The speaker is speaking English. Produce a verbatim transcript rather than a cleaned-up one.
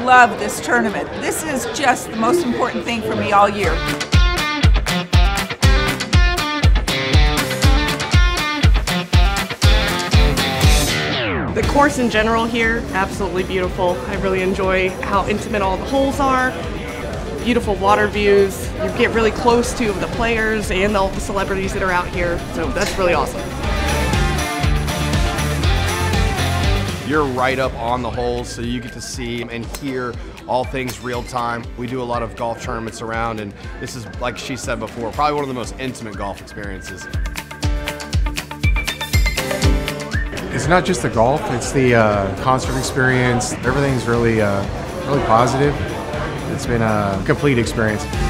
love this tournament. This is just the most important thing for me all year. The course in general here, absolutely beautiful. I really enjoy how intimate all the holes are. Beautiful water views. You get really close to the players and all the celebrities that are out here, so that's really awesome. You're right up on the holes, so you get to see and hear all things real time. We do a lot of golf tournaments around, and this is, like she said before, probably one of the most intimate golf experiences. It's not just the golf, it's the uh, concert experience. Everything's really, uh, really positive. It's been a complete experience.